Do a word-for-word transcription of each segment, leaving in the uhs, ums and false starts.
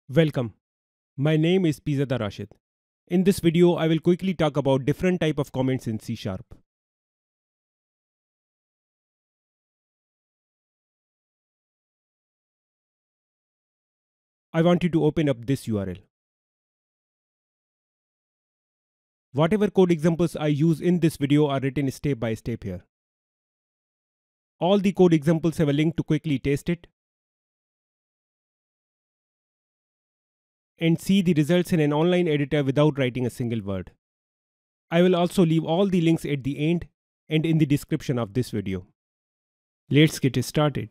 Welcome. My name is Pizada Rashid. In this video, I will quickly talk about different type of comments in C sharp. I want you to open up this U R L. Whatever code examples I use in this video are written step by step here. All the code examples have a link to quickly test it and see the results in an online editor without writing a single word. I will also leave all the links at the end and in the description of this video. Let's get started.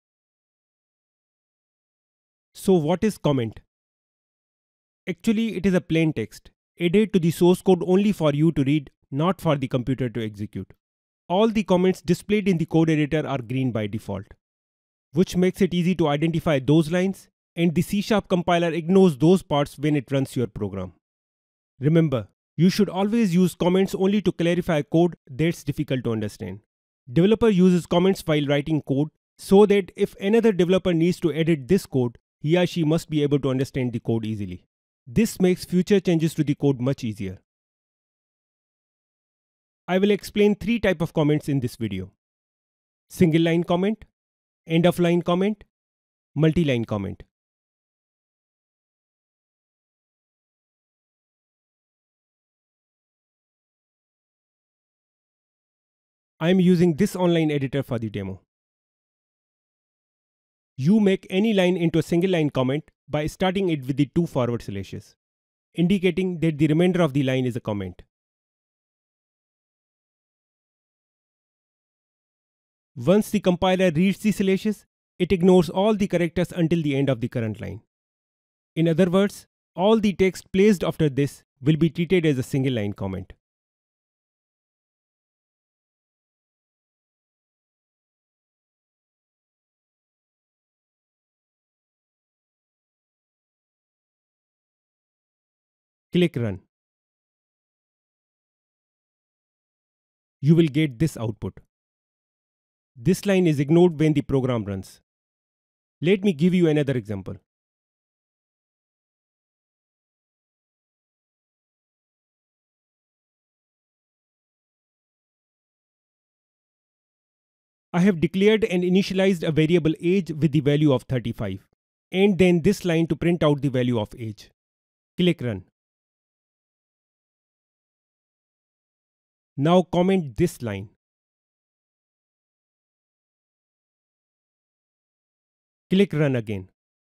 So what is comment? Actually, it is a plain text added to the source code only for you to read, not for the computer to execute. All the comments displayed in the code editor are green by default, which makes it easy to identify those lines, and the C sharp compiler ignores those parts when it runs your program. Remember, you should always use comments only to clarify code that's difficult to understand. Developer uses comments while writing code so that if another developer needs to edit this code, he or she must be able to understand the code easily. This makes future changes to the code much easier. I will explain three types of comments in this video: single line comment, end of line comment, multi-line comment. I am using this online editor for the demo. You make any line into a single line comment by starting it with the two forward slashes, indicating that the remainder of the line is a comment. Once the compiler reads the slashes, it ignores all the characters until the end of the current line. In other words, all the text placed after this will be treated as a single line comment. Click Run. You will get this output. This line is ignored when the program runs. Let me give you another example. I have declared and initialized a variable age with the value of thirty-five, and then this line to print out the value of age. Click Run. Now comment this line. Click Run again.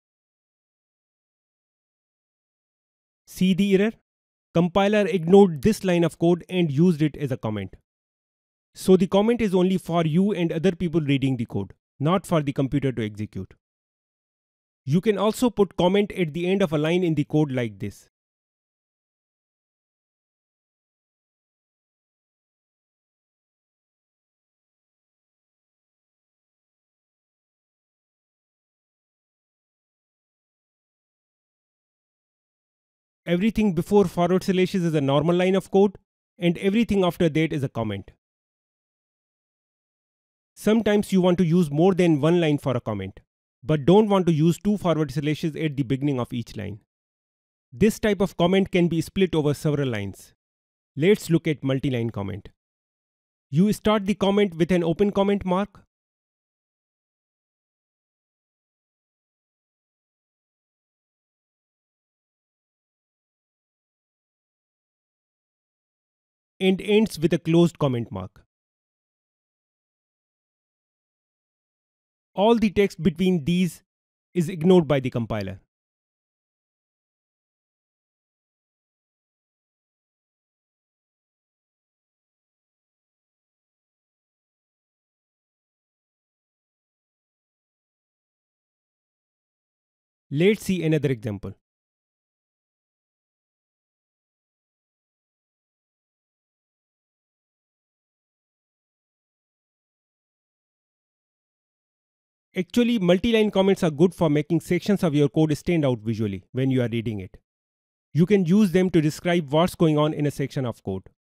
See the error? Compiler ignored this line of code and used it as a comment. So the comment is only for you and other people reading the code, not for the computer to execute. You can also put comment at the end of a line in the code like this. Everything before forward slashes is a normal line of code, and everything after that is a comment. Sometimes you want to use more than one line for a comment, but don't want to use two forward slashes at the beginning of each line. This type of comment can be split over several lines. Let's look at multi-line comment. You start the comment with an open comment mark. And ends with a closed comment mark. All the text between these is ignored by the compiler. Let's see another example. Actually, multi-line comments are good for making sections of your code stand out visually when you are reading it. You can use them to describe what's going on in a section of code.